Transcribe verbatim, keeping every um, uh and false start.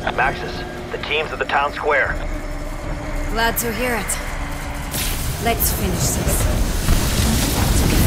Maxis, the team's at the town square. Glad to hear it. Let's finish this. Together.